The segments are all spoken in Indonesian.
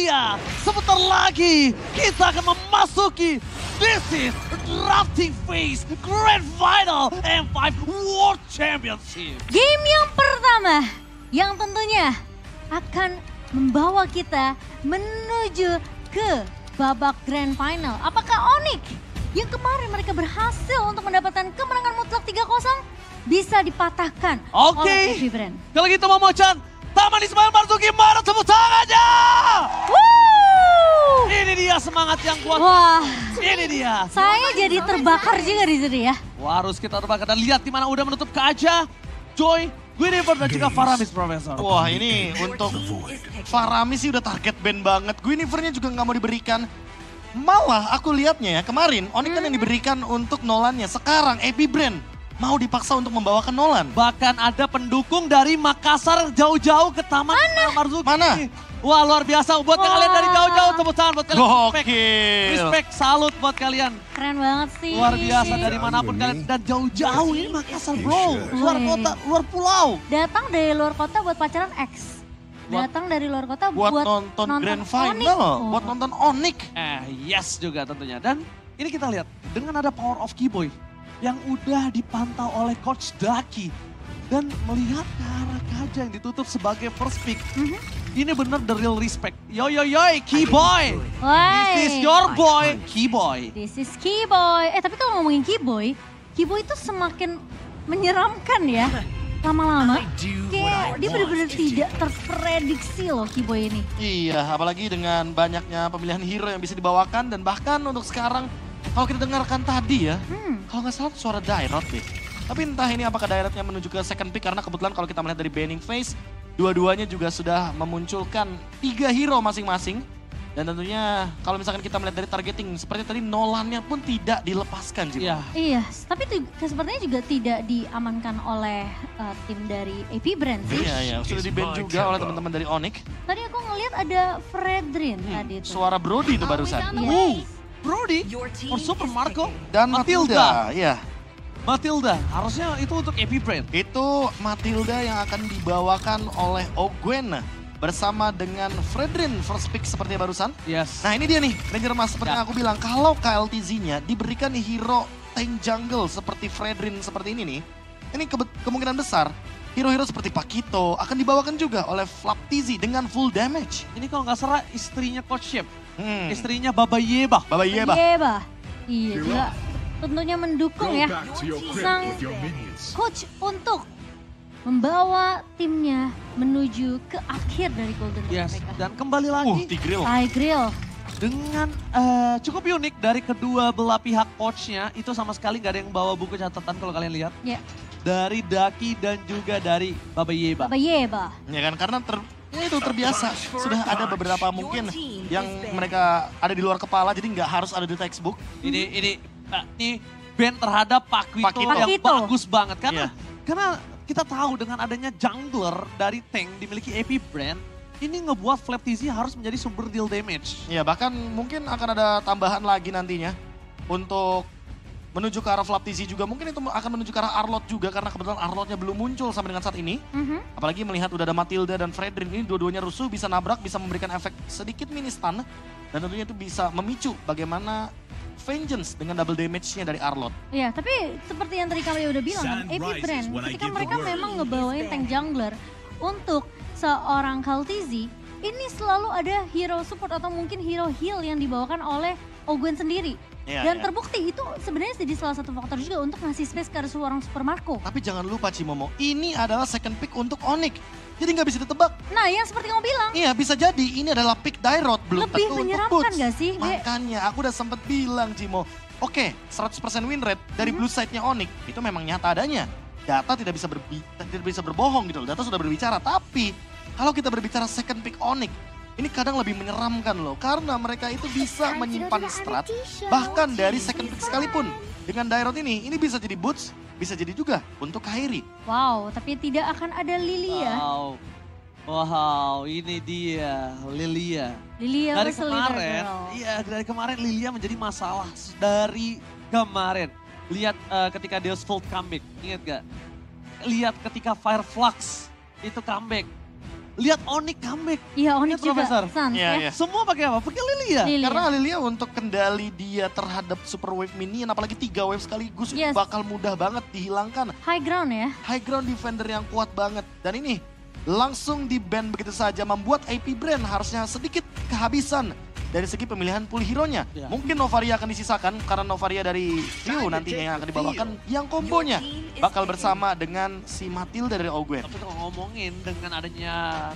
dia, sebentar lagi kita akan memasuki this is drafting phase Grand Final M5 World Championship. Game yang pertama yang tentunya akan membawa kita menuju ke babak Grand Final. Apakah Onyx yang kemarin mereka berhasil untuk mendapatkan kemenangan mutlak 3-0 bisa dipatahkan oleh Epic Brand? Kalau gitu Momo-chan, Taman Ismail Marzuki, mana tepuk tangannya? Woo! Ini dia semangat yang kuat. Wah, Ini dia. saya jadi terbakar juga di sini ya. Wah, harus kita terbakar dan lihat di mana udah menutup kaca. Joy, Guinevere dan juga Faramis, Profesor. Wah, ini untuk Faramis sih udah target ban banget. Guinevere-nya juga nggak mau diberikan. Malah aku lihatnya ya kemarin Onyx kan yang diberikan untuk Nolannya. Sekarang Epic Brand mau dipaksa untuk membawakan Nolan. Bahkan ada pendukung dari Makassar jauh-jauh ke Taman Ismail Marzuki. Mana? Wah, luar biasa buat kalian dari jauh-jauh, tepuk tangan buat kalian. Gokil. Respect, salut buat kalian. Keren banget sih. Luar biasa dari manapun kalian. Dan jauh-jauh ini Makassar bro. Luar kota, luar pulau. Datang dari luar kota buat pacaran X. Datang dari luar kota Buat nonton Grand Final, buat nonton Onyx. Yes juga tentunya. Dan ini kita lihat dengan ada power of Keyboy yang udah dipantau oleh Coach Daki. Dan melihat ke arah kaca yang ditutup sebagai first pick. Ini bener the real respect. Yo yo yo, Keyboy. This is your boy, Keyboy. This is Keyboy. Tapi kalau ngomongin Keyboy, Keyboy itu semakin menyeramkan ya. Lama-lama kayak dia benar-benar tidak terprediksi loh Keyboy ini. Iya, apalagi dengan banyaknya pemilihan hero yang bisa dibawakan. Dan bahkan untuk sekarang, kalau kita dengarkan tadi ya, kalau nggak salah suara Dairot deh. Tapi entah ini apakah Dairotnya menuju ke second pick, karena kebetulan kalau kita melihat dari banning phase, dua-duanya juga sudah memunculkan 3 hero masing-masing. Dan tentunya kalau misalkan kita melihat dari targeting, seperti tadi Nolannya pun tidak dilepaskan juga. Iya, tapi sepertinya juga tidak diamankan oleh tim dari Epic Brand sih. Iya, sudah di-ban juga oleh teman-teman dari Onyx. Tadi aku ngelihat ada Fredrin tadi itu. Suara Brody itu barusan. Brody, or Super Marco, Dan Matilda, iya. Matilda, harusnya itu untuk Epic Brand. Itu Matilda yang akan dibawakan oleh Ogwen bersama dengan Fredrin first pick seperti barusan. Yes. Nah ini dia nih, Ranger Mas seperti yang aku bilang, kalau KLTZ-nya diberikan hero tank jungle seperti Fredrin seperti ini nih, ini kemungkinan besar hero-hero seperti Pakito akan dibawakan juga oleh Flaptizi dengan full damage. Ini kalau nggak salah istrinya Coach Shep, istrinya Baba Yeba. Baba Yeba. Iya juga tentunya mendukung ya sang coach untuk membawa timnya menuju ke akhir dari Golden Boy Yes, mereka. dan kembali lagi Tigreal. dengan cukup unik dari kedua belah pihak coachnya, itu sama sekali nggak ada yang bawa buku catatan kalau kalian lihat. Ya. Dari Daki dan juga dari Baba Yeba. Baba Yeba. Ya kan, karena itu terbiasa. Sudah ada beberapa mungkin yang mereka ada di luar kepala, jadi nggak harus ada di textbook. Ini band terhadap Pakito yang bagus banget. Karena kita tahu dengan adanya jungler dari tank dimiliki Epic Brand, ini ngebuat Flaptizi harus menjadi sumber deal damage. Ya bahkan mungkin akan ada tambahan lagi nantinya untuk menuju ke arah Flaptizi juga. Mungkin itu akan menuju ke arah Arlot juga karena kebetulan Arlotnya belum muncul sampai dengan saat ini. Apalagi melihat udah ada Matilda dan Fredrin, ini dua-duanya rusuh, bisa nabrak, bisa memberikan efek sedikit mini stun. Dan tentunya itu bisa memicu bagaimana Vengeance dengan double damage-nya dari Arlot. Iya, tapi seperti yang tadi kalian udah bilang kan, Epic Brand ketika mereka memang ngebawain tank jungler untuk seorang Kaltizi, ini selalu ada hero support atau mungkin hero heal yang dibawakan oleh Ogwen sendiri. Dan terbukti itu sebenarnya jadi salah satu faktor juga untuk ngasih space ke seorang Super Marco. Tapi jangan lupa Cimomo, ini adalah second pick untuk Onyx. Jadi nggak bisa ditebak. Nah yang seperti kamu bilang. Iya bisa jadi ini adalah pick Dairot. Belum lebih menyeramkan gak sih? Makanya aku udah sempet bilang Cimo. Oke 100% win rate dari blue side-nya Onyx itu memang nyata adanya. Data tidak bisa berbohong gitu loh, data sudah berbicara. Tapi kalau kita berbicara second pick Onyx, ini kadang lebih menyeramkan loh. Karena mereka itu bisa menyimpan strat bahkan dari second pick sekalipun. Dengan Dairot ini bisa jadi boots, bisa jadi juga untuk Kairi. Wow, tapi tidak akan ada Lilia. Wow, ini dia Lilia. Lilia dari kemarin, dari kemarin Lilia menjadi masalah dari kemarin. Lihat ketika Deus Vult comeback, ingat gak? Lihat ketika Fireflux itu comeback. lihat Onyx comeback. Iya, Onyx Lihat, juga Profesor. Suns Iya, ya. iya. Semua pakai apa? Pakai Lilia. Lilia. Karena Lilia untuk kendali dia terhadap Super Wave Minion, apalagi 3 wave sekaligus, itu Yes. bakal mudah banget dihilangkan. High ground ya. High ground defender yang kuat banget. Dan ini langsung di-ban begitu saja, membuat AP Brand harusnya sedikit kehabisan dari segi pemilihan pool hero-nya. Ya. Mungkin Novaria akan disisakan karena Novaria dari View nantinya yang akan dibawakan, yang kombonya bakal bersama dengan si Matilda dari Ogwen. Tapi kalau ngomongin dengan adanya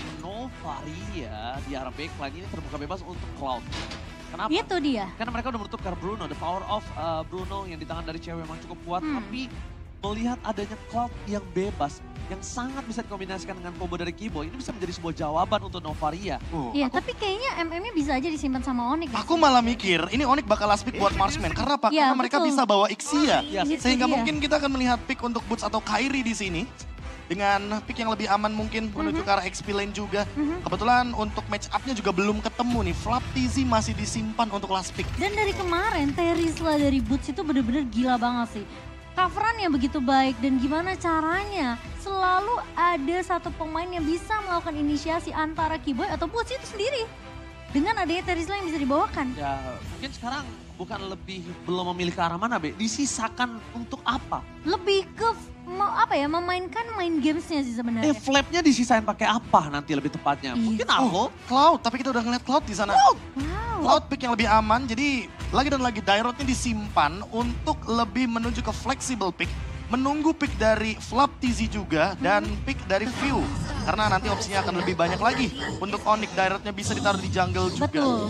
Novaria di arah backline ini terbuka bebas untuk Cloud. Kenapa? Itu dia. Karena mereka udah menutupkan Bruno, the power of Bruno yang di tangan dari cewek memang cukup kuat. Tapi melihat adanya Cloud yang bebas, yang sangat bisa dikombinasikan dengan combo dari Kiboy, ini bisa menjadi sebuah jawaban untuk Novaria. Iya, tapi kayaknya MM-nya bisa aja disimpan sama Onyx. Aku malah mikir, ini Onyx bakal last pick buat Marksman. Karena apa? Iya, Karena mereka betul. bisa bawa Ixia. Itu Sehingga dia. mungkin kita akan melihat pick untuk Boots atau Kairi di sini. Dengan pick yang lebih aman mungkin menuju ke arah XP lane juga. Kebetulan untuk match up-nya juga belum ketemu nih. Flap TZ masih disimpan untuk last pick. Dan dari kemarin, Terisla dari Boots itu bener-bener gila banget sih. Coverannya begitu baik dan gimana caranya selalu ada satu pemain yang bisa melakukan inisiasi antara Kiboy atau Boots itu sendiri. Dengan adanya Terisla yang bisa dibawakan. Ya mungkin sekarang bukan belum memilih ke arah mana, Be. Disisakan untuk apa? Lebih ke memainkan main gamesnya sih sebenarnya. Flapnya disisain pakai apa nanti lebih tepatnya? Iya. Mungkin Arlo. Cloud, tapi kita udah ngeliat Cloud di sana. Wow. Cloud pick yang lebih aman, jadi lagi dan lagi Dairotnya disimpan untuk lebih menuju ke flexible pick. Menunggu pick dari Flap TZ juga dan pick dari View. Karena nanti opsinya akan lebih banyak lagi. Untuk Onyx Dairotnya bisa ditaruh di jungle juga. Betul.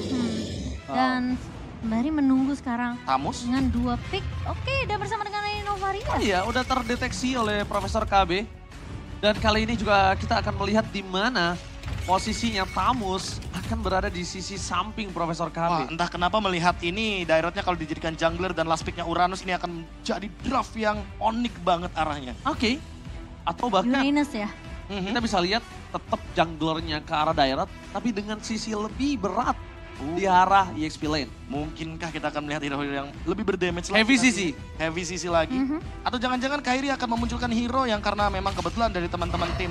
Dan sembari menunggu sekarang Tamus. dengan 2 pick. Oke, udah bersama dengan Novaria. Iya, udah terdeteksi oleh Profesor KB. Dan kali ini juga kita akan melihat di mana posisinya Tamus akan berada di sisi samping Profesor Wah, KB. entah kenapa melihat ini Dairotnya kalau dijadikan jungler dan last picknya Uranus ini akan jadi draft yang Onyx banget arahnya. Oke. Atau bahkan Uranus ya. kita bisa lihat tetap junglernya ke arah Dairot, tapi dengan sisi lebih berat di arah EXP lane. Mungkinkah kita akan melihat hero-hero yang lebih berdamage lagi? Heavy nanti? CC. Heavy CC lagi. Atau jangan-jangan Kairi akan memunculkan hero yang karena memang kebetulan dari teman-teman tim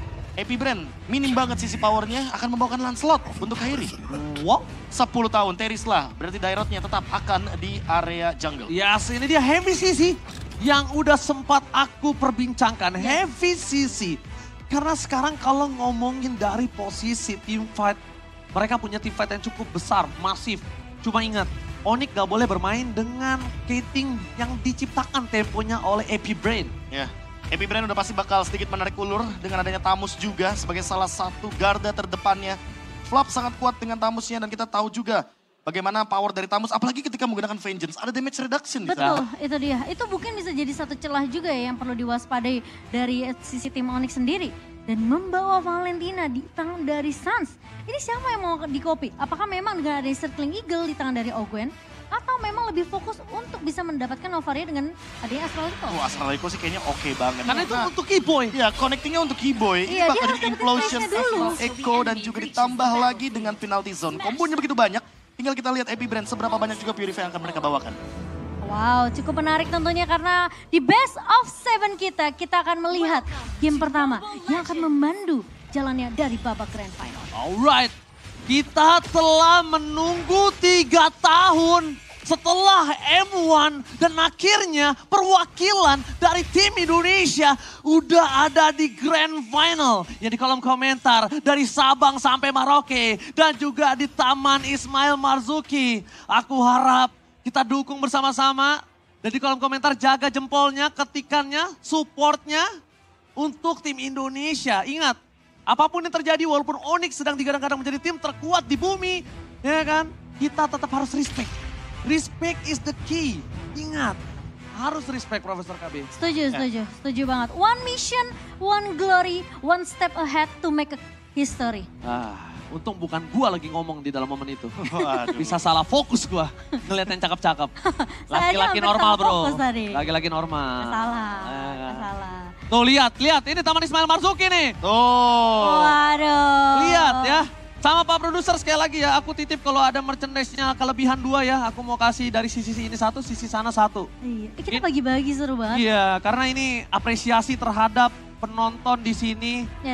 AP Brand, minim banget sisi powernya, akan membawakan Lancelot untuk Kairi. Wow. 10 tahun, Terisla, berarti Dairotnya tetap akan di area jungle. Yes, ini dia Heavy CC yang udah sempat aku perbincangkan. Heavy CC. Karena sekarang kalau ngomongin dari posisi team fight, mereka punya team fight yang cukup besar, masif. Cuma ingat, Onyx gak boleh bermain dengan Kating yang diciptakan temponya oleh AP Brain. Ya, AP Brand udah pasti bakal sedikit menarik ulur dengan adanya Tamus juga sebagai salah satu garda terdepannya. Flap sangat kuat dengan Tamusnya dan kita tahu juga bagaimana power dari Tamus, apalagi ketika menggunakan Vengeance, ada damage reduction di Betul, sana. itu dia. Itu mungkin bisa jadi satu celah juga ya yang perlu diwaspadai dari sisi tim Onyx sendiri. Dan membawa Valentina di tangan dari Suns. Ini siapa yang mau di-copy? Apakah memang dengan ada Circling Eagle di tangan dari Ogwen? Atau memang lebih fokus untuk bisa mendapatkan Novaria dengan adanya Astralico? Wah, Astralico sih kayaknya oke banget. Karena itu untuk Kiboy. Ya, connectingnya untuk Kiboy. Iya, Ini dia bakal harus jadi dapetin implosion, flashnya dulu. Echo dan juga ditambah lagi dengan penalty zone. Kombonya begitu banyak, tinggal kita lihat AP Brand seberapa banyak juga Purify yang akan mereka bawakan. Wow, cukup menarik tentunya karena di Best of 7 kita akan melihat game pertama yang akan memandu jalannya dari babak Grand Final. Alright, kita telah menunggu 3 tahun setelah M1 dan akhirnya perwakilan dari tim Indonesia udah ada di Grand Final. Yang di kolom komentar dari Sabang sampai Merauke dan juga di Taman Ismail Marzuki. Aku harap kita dukung bersama-sama dan di kolom komentar jaga jempolnya, ketikannya, supportnya untuk tim Indonesia. Ingat, apapun yang terjadi walaupun Onyx sedang digadang-gadang menjadi tim terkuat di bumi, ya kan? Kita tetap harus respect. Respect is the key. Ingat, harus respect Profesor KB. Setuju banget. One mission, one glory, one step ahead to make a history. Untung bukan gua lagi ngomong di dalam momen itu. Waduh. Bisa salah fokus gua ngeliat yang cakep-cakep. Saya aja Laki-laki hampir normal salah bro. fokus tadi. Laki-laki normal. Nggak salah. Tuh lihat, ini Taman Ismail Marzuki nih. Tuh. Waduh. Lihat ya. Sama Pak Produser sekali lagi ya, aku titip kalau ada merchandise-nya kelebihan 2 ya. Aku mau kasih dari sisi ini 1, sisi sana 1. Iya, kita bagi-bagi seru banget. Iya, karena ini apresiasi terhadap penonton di sini. Yes.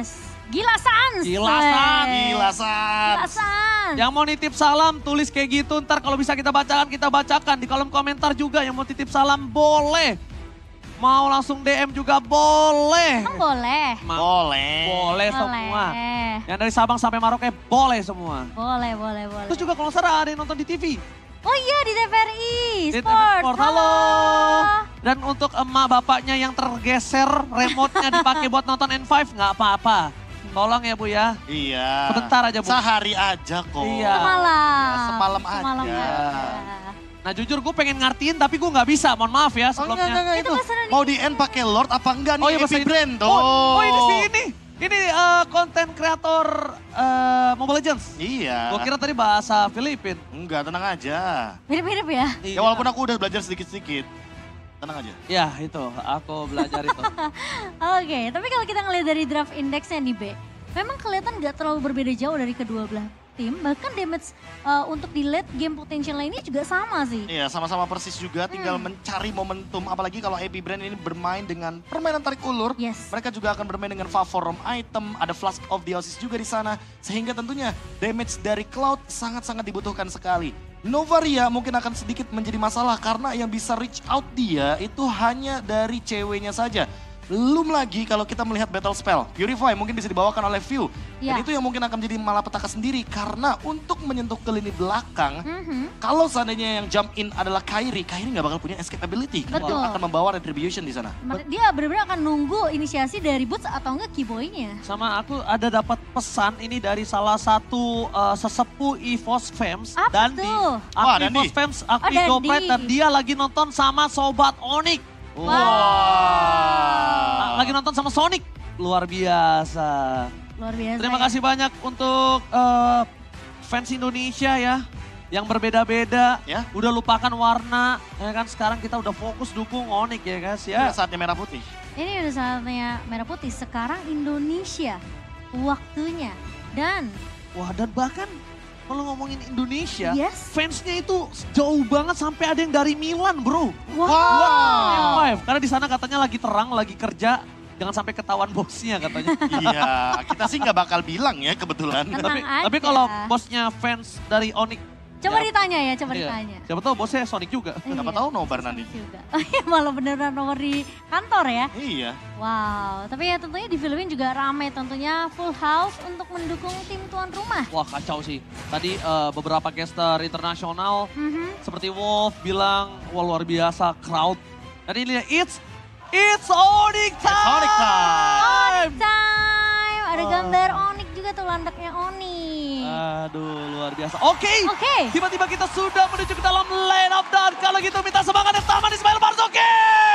Gila Sans. Gila Sans. Gila Sans. Gila Sans. Yang mau nitip salam tulis kayak gitu, ntar kalau bisa kita bacakan di kolom komentar juga. Yang mau titip salam boleh. Mau langsung DM juga boleh. Emang boleh? Boleh semua. Yang dari Sabang sampai Maroke boleh semua. Boleh. Terus juga kalau salah ada yang nonton di TV. Oh iya di TVRI Di Sport. TV Sport. Halo. Dan untuk emak bapaknya yang tergeser remote-nya dipakai buat nonton N5 nggak apa-apa. Tolong ya Bu ya. Iya. Sebentar aja Bu. Sehari aja kok. Iya. Semalam. Semalam aja. Nah jujur gue pengen ngertiin tapi gue nggak bisa, mohon maaf ya Oh, sebelumnya. enggak, Itu itu. bahasa Mau di end pakai Lord apa enggak nih? Oh iya bahasa Epic itu. Brand tuh. Oh ini sih ini. Ini konten kreator Mobile Legends. Iya. Gue kira tadi bahasa Filipin. Enggak, tenang aja. Mirip-mirip ya? Ya walaupun aku udah belajar sedikit-sedikit. Tenang aja. Ya itu, aku belajar itu. Oke, tapi kalau kita ngelihat dari draft index-nya nih B, memang kelihatan nggak terlalu berbeda jauh dari kedua belah tim. Bahkan damage untuk di late game potential lainnya juga sama sih. Iya, sama-sama persis juga. Tinggal mencari momentum. Apalagi kalau Epic Brand ini bermain dengan permainan tarik ulur. Yes. Mereka juga akan bermain dengan Favorom item. Ada Flask of the Oasis juga di sana. Sehingga tentunya damage dari Cloud sangat-sangat dibutuhkan sekali. Novaria mungkin akan sedikit menjadi masalah karena yang bisa reach out dia itu hanya dari ceweknya saja. Belum lagi kalau kita melihat battle spell. Purify mungkin bisa dibawakan oleh View. Dan Ya. itu yang mungkin akan menjadi malapetaka sendiri. Karena untuk menyentuh ke lini belakang, Mhm. kalau seandainya yang jump in adalah Kairi nggak bakal punya escape ability. Karena Betul. dia akan membawa retribution di sana. Dia benar-benar akan nunggu inisiasi dari Boots atau enggak keyboy-nya. Sama aku ada dapat pesan ini dari salah satu sesepuh EVOS Fams. Apa Dandi. tuh? Aku Wah, Dandi. EVOS Fams, aku Dandi. Goplet dan dia lagi nonton sama Sobat Onyx. Wah. Lagi nonton sama Sonic. Luar biasa. Luar biasa. Terima ya. kasih banyak untuk fans Indonesia ya. Yang berbeda-beda, Ya. udah lupakan warna, ya kan sekarang kita udah fokus dukung Onyx ya guys ya. Udah saatnya merah putih. Ini udah saatnya merah putih. Sekarang Indonesia waktunya. Dan Wah dan bahkan kalau ngomongin Indonesia, Yes. fansnya itu jauh banget sampai ada yang dari Milan bro. wow. N5, karena di sana katanya lagi terang, lagi kerja, jangan sampai ketahuan bosnya katanya. Iya, kita sih nggak bakal bilang ya kebetulan. Tenang tapi aja. kalau bosnya fans dari Onyx, Coba ya, ditanya ya, coba iya. ditanya. Siapa tahu bosnya Sonic juga. Siapa Iya. tahu nobar nanti. Juga. Oh iya, malah beneran nomor di kantor ya. Iya. Wow, tapi ya tentunya di Filipina juga ramai tentunya full house untuk mendukung tim tuan rumah. Wah kacau sih. Tadi beberapa caster internasional Mhm. seperti Wolf bilang, wah luar biasa crowd. Dan ini it's Onyx time! Onyx time! Time, ada Oh. gambar Onyx juga tuh landaknya Onyx. Aduh luar biasa. Oke. Oke. Tiba-tiba kita sudah menuju ke dalam lane of down. Kalau gitu minta semangat yang taman Ismail Marzuki.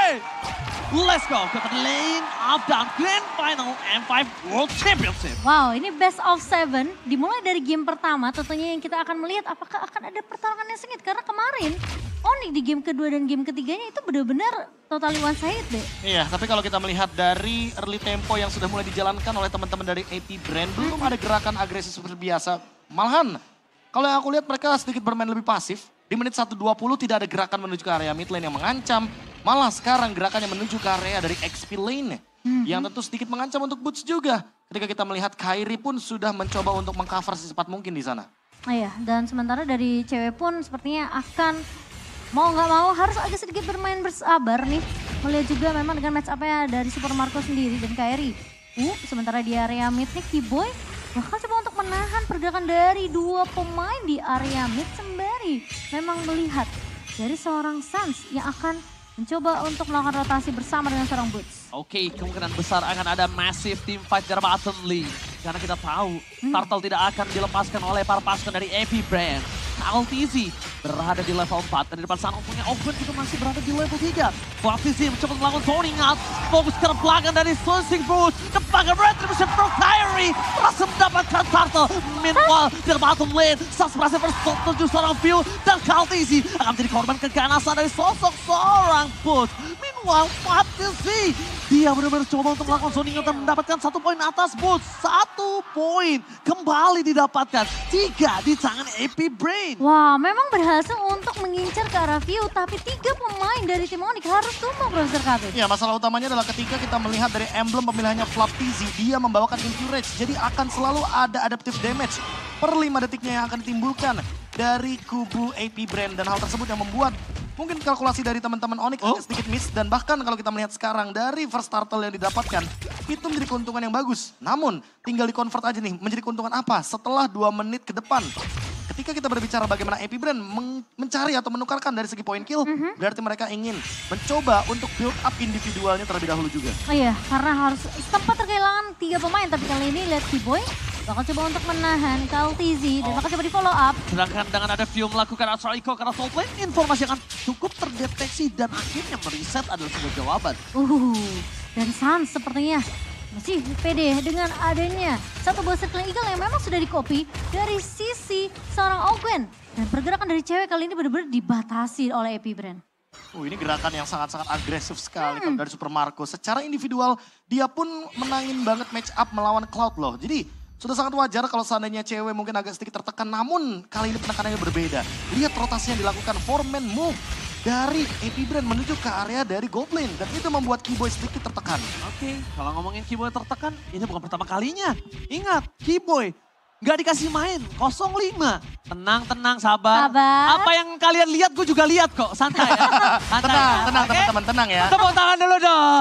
Let's go ke lane of down Grand Final M5 World Championship. Wow, ini best of 7 dimulai dari game pertama tentunya yang kita akan melihat apakah akan ada pertarungan yang sengit. Karena kemarin Onyx di game kedua dan game ketiganya itu benar-benar totally one sided deh. Iya, tapi kalau kita melihat dari early tempo yang sudah mulai dijalankan oleh teman-teman dari AP Brand, belum ada gerakan agresif seperti biasa. Malahan, kalau yang aku lihat mereka sedikit bermain lebih pasif. Di menit 1:20 tidak ada gerakan menuju ke area mid lane yang mengancam. Malah sekarang gerakannya menuju ke area dari XP lane. Yang tentu sedikit mengancam untuk Boots juga. Ketika kita melihat Kairi pun sudah mencoba untuk mengcover secepat mungkin di sana. Oh iya, dan sementara dari cewek pun sepertinya akan mau nggak mau harus agak sedikit bermain bersabar nih. Melihat juga memang dengan match up-nya dari Super Marco sendiri dan Kairi. Sementara di area mid nih Keyboy bakal coba untuk menahan pergerakan dari dua pemain di area mid sembari memang melihat dari seorang Sans yang akan mencoba untuk melakukan rotasi bersama dengan seorang Boots. Oke, kemungkinan besar akan ada massive team fight dari bottom lane. Karena kita tahu Turtle tidak akan dilepaskan oleh para pasukan dari AP Brand. LTZ berada di level 4 dan di depan sana punya Open juga masih berada di level 3. LTZ mencoba melakukan zoning out, fokus ke belakang dari Sonsing Boots. Kepakai Retribution Pro Kyrie berhasil mendapatkan Turtle. Meanwhile di bottom lane, Sas berhasil bersetuju seorang View dan LTZ akan menjadi korban keganasan dari sosok seorang Boots. Meanwhile, Fatisi, dia benar-benar coba untuk melakukan zoning dan mendapatkan 1 poin atas Boots. 1 poin kembali didapatkan. 3 di tangan AP Brain. Wah, memang berhasil untuk mengincar ke arah view, tapi 3 pemain dari tim Onyx harus tumbang, Profesor KB. Ya, masalah utamanya adalah ketika kita melihat dari emblem pemilihannya Flaptizi, dia membawakan Infurage. Jadi akan selalu ada adaptive damage per 5 detiknya yang akan ditimbulkan dari kubu AP Brain. Dan hal tersebut yang membuat mungkin kalkulasi dari teman-teman Onyx agak sedikit miss. Dan bahkan kalau kita melihat sekarang dari first turtle yang didapatkan, itu menjadi keuntungan yang bagus. Namun tinggal di-convert aja nih, menjadi keuntungan apa? Setelah 2 menit ke depan. Ketika kita berbicara bagaimana AP Brain mencari atau menukarkan dari segi point kill, berarti mereka ingin mencoba untuk build up individualnya terlebih dahulu juga. Oh iya, karena harus sempat terkehilangan 3 pemain, tapi kali ini lihat Kiboy bakal coba untuk menahan Kaltizi dan bakal coba di follow up. Sedangkan dengan ada View melakukan Astral Echo karena Soul Flame, informasi akan cukup terdeteksi dan akhirnya mereset adalah sebuah jawaban. Dan Sans sepertinya masih pede dengan adanya satu buah Circling Eagle yang memang sudah di-copy dari sisi seorang Ogwen. Dan pergerakan dari cewek kali ini benar-benar dibatasi oleh AP Brain. Ini gerakan yang sangat-sangat agresif sekali kalau dari Super Marco. Secara individual dia pun menangin banget match up melawan Cloud loh. Jadi sudah sangat wajar kalau seandainya cewek mungkin agak sedikit tertekan. Namun kali ini penekanannya berbeda. Lihat rotasi yang dilakukan 4-man move dari AP Brain menuju ke area dari Goblin. Dan itu membuat Kiboy sedikit tertekan. Oke, kalau ngomongin Kiboy tertekan, ini bukan pertama kalinya. Ingat, Kiboy nggak dikasih main, 0-5. Tenang, sabar. Apa yang kalian lihat, gue juga lihat kok. Santai ya. Santai, Tenang teman-teman, tenang ya. Tepuk tangan dulu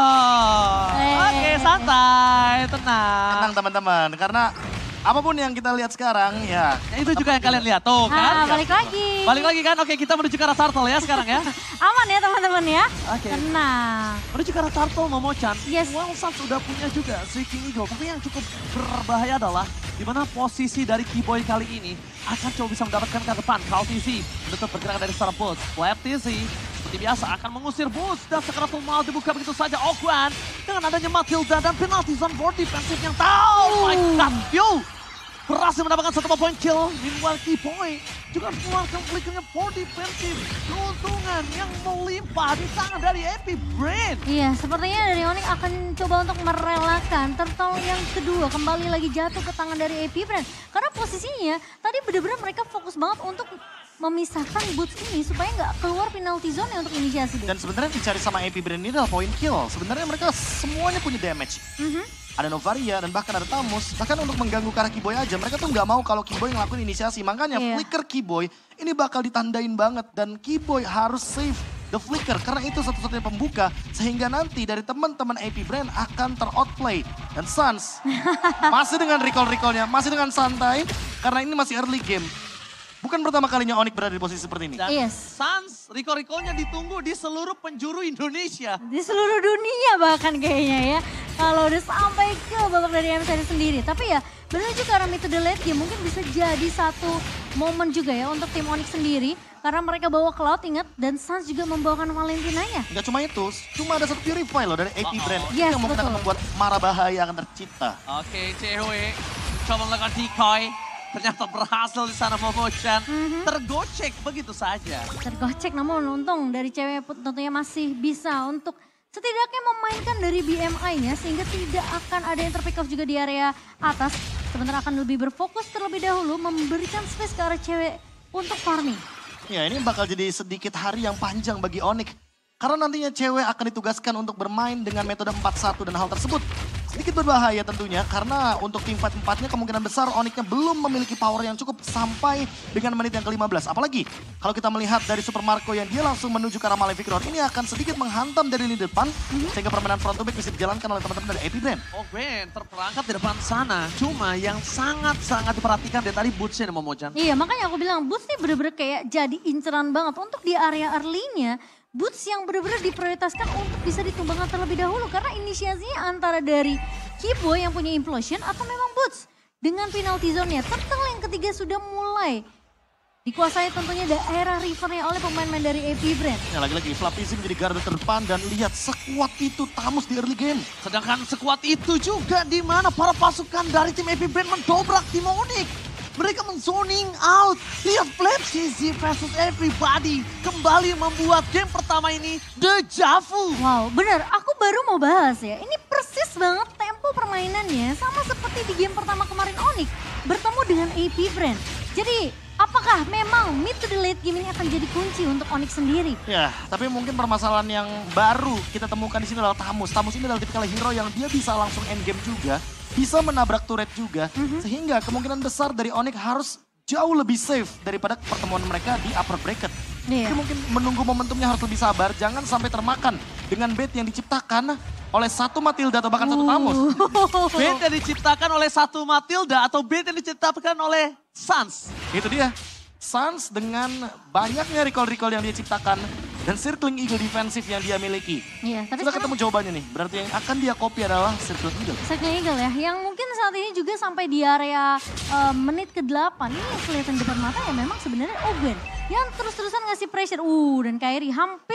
dong. Oke, santai, tenang. Tenang teman-teman, karena apapun yang kita lihat sekarang ya. Itu juga yang kalian lihat, tuh kan. Balik lagi. Balik lagi kan, oke kita menuju ke arah turtle ya sekarang ya. Aman ya teman-teman ya. Oke. Tenang. Menuju ke arah turtle, Momo-chan. Yes. Well, Sans sudah punya juga Shrieking Eagle. Tapi yang cukup berbahaya adalah di mana posisi dari Kiboy kali ini akan coba bisa mendapatkan ke depan. Kaltizi menutup pergerakan dari Star Boots. Flaptizi seperti biasa akan mengusir Boots dan sekarang mau dibuka begitu saja Ogwan dengan adanya Matilda dan penalti zone board defensif yang tahu. My God, View berhasil mendapatkan 1 poin kill. Meanwhile Kiboy juga mengeluarkan flickernya for defensive. Keuntungan yang melimpah di tangan dari AP Brain. Iya, sepertinya dari Onyx akan coba untuk merelakan turtle yang kedua kembali lagi jatuh ke tangan dari AP Brain. Karena posisinya tadi benar-benar mereka fokus banget untuk memisahkan Boots ini supaya nggak keluar penalty zone untuk inisiasi. Dan sebenarnya dicari sama AP Brain ini adalah point kill. Sebenarnya mereka semuanya punya damage. Ada Novaria dan bahkan ada Tamus. Bahkan untuk mengganggu ke arah Kiboy aja, mereka tuh nggak mau kalau Kiboy ngelakuin inisiasi. Makanya flicker Kiboy ini bakal ditandain banget. Dan Kiboy harus save the flicker karena itu satu-satunya pembuka. Sehingga nanti dari teman-teman AP Brain akan ter-outplay. Dan Sans masih dengan recall-recallnya, masih dengan santai. Karena ini masih early game. Bukan pertama kalinya Onyx berada di posisi seperti ini. Dan Sans, recall-recallnya ditunggu di seluruh penjuru Indonesia. Di seluruh dunia bahkan kayaknya ya. Kalau udah sampai ke babak dari MSI sendiri. Tapi ya benar juga Rami to the late game mungkin bisa jadi satu momen juga ya untuk tim Onyx sendiri. Karena mereka bawa Cloud ingat dan Sans juga membawakan Valentinanya. Gak cuma itu, cuma ada satu Purify loh dari AP Brain. Yes, yang mungkin akan membuat mara bahaya akan tercipta. Oke, cewek coba melakukan decoy. Ternyata berhasil di sana Momo-chan. Tergocek begitu saja. Tergocek namun untung dari cewek tentunya masih bisa untuk setidaknya memainkan dari BMI-nya sehingga tidak akan ada yang terpick off juga di area atas. Sebentar akan lebih berfokus terlebih dahulu memberikan space ke arah cewek untuk farming. Ya ini bakal jadi sedikit hari yang panjang bagi Onyx. Karena nantinya cewek akan ditugaskan untuk bermain dengan metode 4-1 dan hal tersebut sedikit berbahaya tentunya. Karena untuk tim fight 4-nya kemungkinan besar Onyx-nya belum memiliki power yang cukup sampai dengan menit yang ke-15. Apalagi kalau kita melihat dari Super Marco yang dia langsung menuju ke arah Malefic Roar. Ini akan sedikit menghantam dari lini depan sehingga permainan front to back bisa dijalankan oleh teman-teman dari AP Brain. Ogwen terperangkap di depan sana. Cuma yang sangat-sangat diperhatikan dari tadi Boots-nya Momo-chan. Iya makanya aku bilang Boots nih bener-bener kayak jadi inceran banget untuk di area early-nya. Boots yang benar-benar diprioritaskan untuk bisa ditumbangkan terlebih dahulu. Karena inisiasinya antara dari Kiboy yang punya implosion atau memang Boots. Dengan penalty zone-nya, turtle yang ketiga sudah mulai dikuasai tentunya daerah rivernya oleh pemain-pemain dari AP Brain. Ya lagi-lagi Flaptizi menjadi garda terdepan dan lihat sekuat itu Tamus di early game. Sedangkan sekuat itu juga di mana para pasukan dari tim AP Brain mendobrak tim Onyx. Mereka men-zoning out. Lihat Flap CZ versus everybody. Kembali membuat game pertama ini deja vu. Wow, bener. Aku baru mau bahas ya. Ini persis banget tempo permainannya sama seperti di game pertama kemarin Onyx bertemu dengan AP Brand. Jadi apakah memang mid to the late game ini akan jadi kunci untuk Onyx sendiri? Ya, tapi mungkin permasalahan yang baru kita temukan di sini adalah Tamus. Tamus ini adalah tipikal hero yang dia bisa langsung endgame juga, bisa menabrak turret juga, sehingga kemungkinan besar dari Onyx harus jauh lebih safe daripada pertemuan mereka di upper bracket. Iya. Jadi mungkin menunggu momentumnya harus lebih sabar, jangan sampai termakan dengan bait yang diciptakan oleh satu Matilda atau bahkan satu Tamus. Bait yang diciptakan oleh satu Matilda atau bait yang diciptakan oleh Sans. Itu dia. Sans dengan banyaknya recall-recall yang dia ciptakan dan circling eagle defensif yang dia miliki. Iya, tapi Sudah sekarang ketemu jawabannya nih. Berarti yang akan dia copy adalah circling eagle. Second Eagle ya, yang mungkin saat ini juga sampai di area menit ke-8. Ini yang kelihatan depan mata ya memang sebenarnya Oben. Yang terus-terusan ngasih pressure. Dan Kairi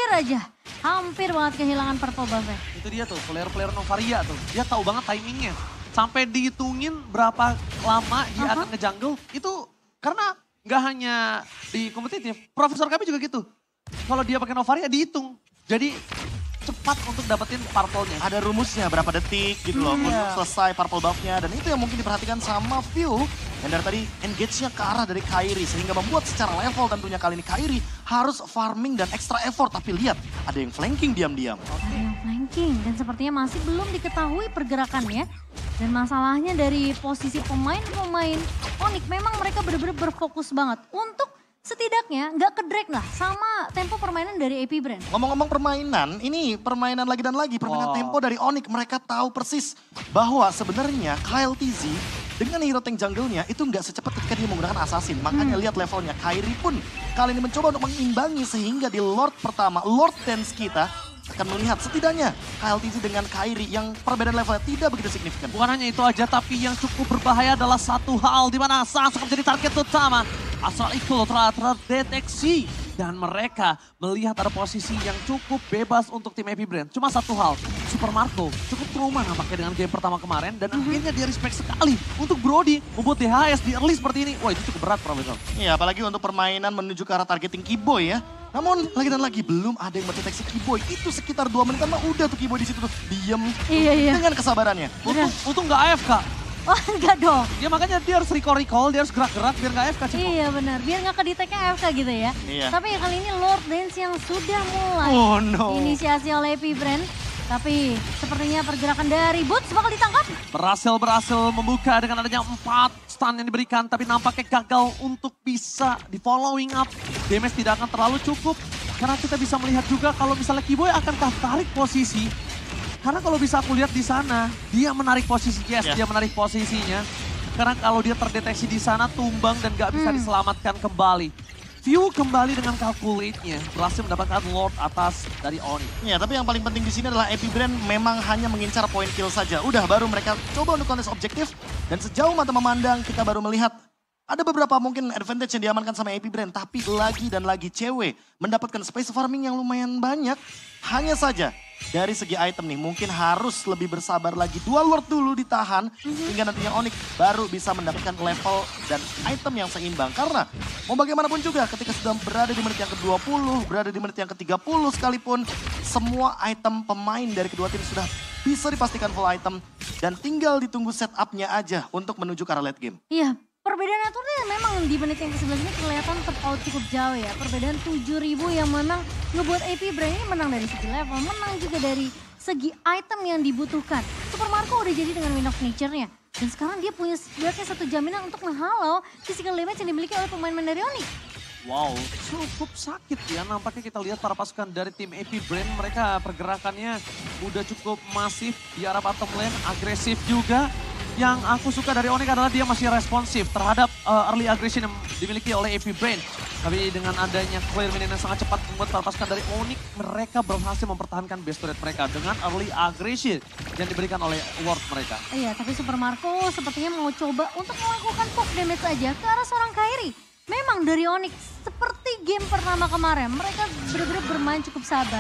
hampir banget kehilangan purple buff-nya. Itu dia tuh, player-player Novaria tuh. Dia tahu banget timingnya. Sampai dihitungin berapa lama dia akan nge-jungle. Itu karena nggak hanya di kompetitif, Profesor kami juga gitu. Kalau dia pakai Novaria dihitung. Jadi cepat untuk dapetin purple-nya. Ada rumusnya berapa detik gitu loh untuk selesai purple buff-nya. Dan itu yang mungkin diperhatikan sama View. Yang dari tadi engage-nya ke arah dari Kairi. Sehingga membuat secara level tentunya kali ini Kairi harus farming dan extra effort. Tapi lihat ada yang flanking diam-diam. Ada yang flanking dan sepertinya masih belum diketahui pergerakannya. Dan masalahnya dari posisi pemain-pemain Onyx memang mereka benar-benar berfokus banget untuk setidaknya nggak ke-drag lah sama tempo permainan dari AP Brand. Ngomong-ngomong permainan, ini permainan lagi dan lagi. Permainan tempo dari Onyx. Mereka tahu persis bahwa sebenarnya Kyle TZ dengan hero tank jungle-nya itu nggak secepat ketika dia menggunakan assassin. Makanya lihat levelnya. Kairi pun kali ini mencoba untuk mengimbangi sehingga di Lord pertama, Lord Dance kita akan melihat setidaknya Kyle TZ dengan Kairi yang perbedaan levelnya tidak begitu signifikan. Bukan hanya itu aja, tapi yang cukup berbahaya adalah satu hal di mana Sans akan menjadi target utama. Asal itu telah terdeteksi dan mereka melihat ada posisi yang cukup bebas untuk tim AP Brand. Cuma satu hal, Super Marco cukup trauma nampaknya dengan game pertama kemarin dan akhirnya dia respect sekali untuk Brody membuat DHS di early seperti ini. Wah, itu cukup berat, Profesor. Iya, apalagi untuk permainan menuju ke arah targeting Keyboy ya. Namun lagi dan lagi belum ada yang mendeteksi Keyboy. Itu sekitar 2 menit mah udah tuh Keyboy di situ tuh diem Iya. dengan kesabarannya. Untung nggak AFK. Oh enggak dong. Ya makanya dia harus recall, dia harus gerak-gerak biar nggak AFK. Iya benar, biar nggak kedeteknya AFK gitu ya. Iya. Tapi ya kali ini Lord Dance yang sudah mulai Oh no. inisiasi oleh AP Brand. Tapi sepertinya pergerakan dari Boots bakal ditangkap. Berhasil membuka dengan adanya 4 stun yang diberikan. Tapi nampaknya gagal untuk bisa di following up. Damage tidak akan terlalu cukup. Karena kita bisa melihat juga kalau misalnya Keyboy akankah tarik posisi. Karena kalau bisa aku lihat di sana, dia menarik posisi, dia menarik posisinya. Karena kalau dia terdeteksi di sana, tumbang dan gak bisa diselamatkan kembali. View kembali dengan calculate-nya, berhasil mendapatkan Lord atas dari Onyx. Ya, tapi yang paling penting di sini adalah AP Brand memang hanya mengincar point kill saja. Udah, baru mereka coba untuk kontes objektif. Dan sejauh mata memandang, kita baru melihat ada beberapa mungkin advantage yang diamankan sama AP Brand. Tapi lagi dan lagi cewek mendapatkan space farming yang lumayan banyak. Hanya saja dari segi item nih mungkin harus lebih bersabar lagi. 2 Lord dulu ditahan hingga nantinya Onyx baru bisa mendapatkan level dan item yang seimbang. Karena mau bagaimanapun juga ketika sudah berada di menit yang ke-20, berada di menit yang ke-30 sekalipun. Semua item pemain dari kedua tim sudah bisa dipastikan full item. Dan tinggal ditunggu setupnya aja untuk menuju ke arah late game. Iya, perbedaan naturnya memang di menit yang ke-11 ini kelihatan terpaut cukup jauh ya. Perbedaan 7.000 yang memang ngebuat AP Brand ini menang dari segi level, menang juga dari segi item yang dibutuhkan. Super Marco udah jadi dengan Wind of Nature-nya. Dan sekarang dia punya setidaknya satu jaminan untuk menghalau physical damage yang dimiliki oleh pemain-pemain dari Onyx. Wow, cukup sakit ya. Nampaknya kita lihat para pasukan dari tim AP Brand, mereka pergerakannya udah cukup masif di arah bottom lane, agresif juga. Yang aku suka dari Onyx adalah dia masih responsif terhadap early aggression yang dimiliki oleh AP Brand. Tapi dengan adanya clear minion yang sangat cepat membuat para pasukan dari Onyx, mereka berhasil mempertahankan base turret mereka dengan early aggression yang diberikan oleh ward mereka. Iya, tapi Super Marco sepertinya mau coba untuk melakukan poke damage saja ke arah seorang Kairi. Memang dari Onyx, seperti game pertama kemarin, mereka benar-benar bermain cukup sabar.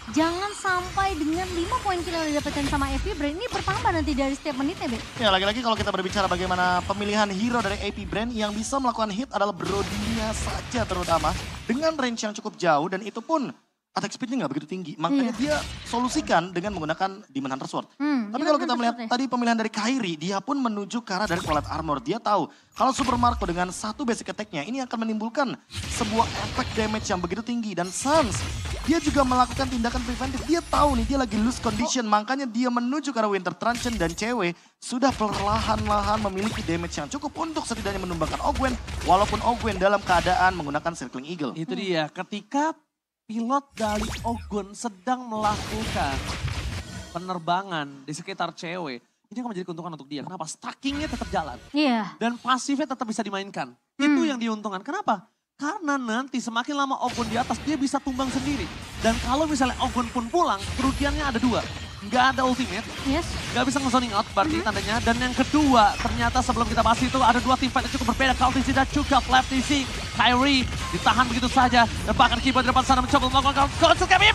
jangan sampai dengan 5 poin kill yang didapatkan sama AP Brand ini bertambah nanti dari setiap menitnya, Be. Ya lagi-lagi kalau kita berbicara bagaimana pemilihan hero dari AP Brand yang bisa melakukan hit adalah Brodinya saja terutama. Dengan range yang cukup jauh dan itu pun attack speednya nggak begitu tinggi. Makanya dia solusikan dengan menggunakan Demon Hunter Sword. Tapi kalau kita melihat tadi pemilihan dari Kairi, dia pun menuju ke arah dari Twilight Armor. Dia tahu kalau Super Marco dengan satu basic attack-nya ini akan menimbulkan sebuah efek damage yang begitu tinggi. Dan Sans, dia juga melakukan tindakan preventif. Dia tahu nih dia lagi lose condition, makanya dia menuju ke arah Winter Truncheon dan cewek sudah perlahan-lahan memiliki damage yang cukup untuk setidaknya menumbangkan Ogwen. Walaupun Ogwen dalam keadaan menggunakan Circling Eagle. Itu dia, ketika pilot dari Ogwen sedang melakukan penerbangan di sekitar cewek, ini akan menjadi keuntungan untuk dia. Kenapa? Stackingnya tetap jalan. Iya. Dan pasifnya tetap bisa dimainkan. Itu yang diuntungkan. Kenapa? Karena nanti semakin lama Ogwen di atas, dia bisa tumbang sendiri. Dan kalau misalnya Ogwen pun pulang, kerugiannya ada dua. Nggak ada ultimate, nggak bisa nge-zoning out berarti tandanya. Dan yang kedua, ternyata sebelum kita bahas itu ada dua teamfight yang cukup berbeda. Kaltisi dan juga Flaptisi. Kyrie ditahan begitu saja. Dan bahkan Keyboy di depan sana mencoba melakukan konsul kami.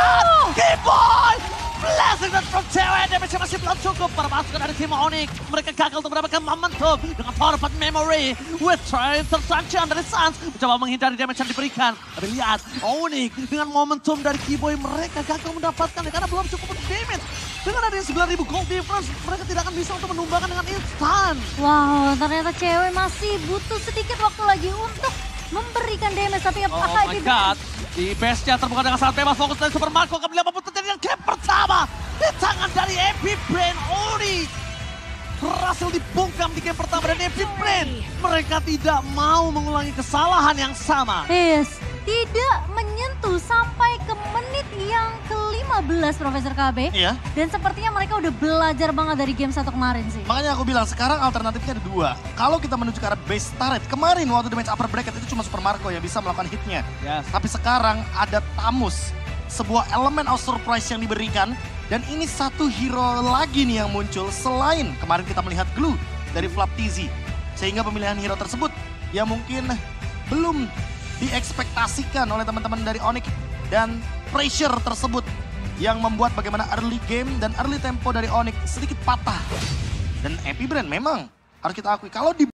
Keyboy! Blessing dan from cewek, damage masih belum cukup para pasukan dari tim Onyx. Mereka gagal untuk mendapatkan momentum dengan power of memory. With Truncheon dari Sans mencoba menghindari damage yang diberikan. Tapi lihat, Onyx dengan momentum dari Keyboy mereka gagal mendapatkan karena belum cukup untuk damage. Dengan adanya 9.000 gold difference, mereka tidak akan bisa untuk menumbangkan dengan instan. Wow, ternyata cewek masih butuh sedikit waktu lagi untuk memberikan damage. Tapi apakah my God, di base-nya terbuka dengan sangat bebas. Fokus dari Super Marco akan melihat apapun terjadi dengan game pertama. Di tangan dari AP Brand Onyx. Berhasil dibungkam di game pertama dan AP Brand. Mereka tidak mau mengulangi kesalahan yang sama. Yes, tidak menyentuh sampai ke menit yang ke-15 Profesor KB. Iya. Dan sepertinya mereka udah belajar banget dari game 1 kemarin sih. Makanya aku bilang sekarang alternatifnya ada dua. Kalau kita menuju ke arah base turret, kemarin waktu damage upper bracket itu cuma Super Marco yang bisa melakukan hitnya. Yes. Tapi sekarang ada Tamus, sebuah elemen of surprise yang diberikan. Dan ini satu hero lagi nih yang muncul selain kemarin kita melihat Glue dari Flaptisi. Sehingga pemilihan hero tersebut ya mungkin belum diekspektasikan oleh teman-teman dari Onyx. Dan pressure tersebut yang membuat bagaimana early game dan early tempo dari Onyx sedikit patah. Dan AP Brand memang harus kita akui kalau di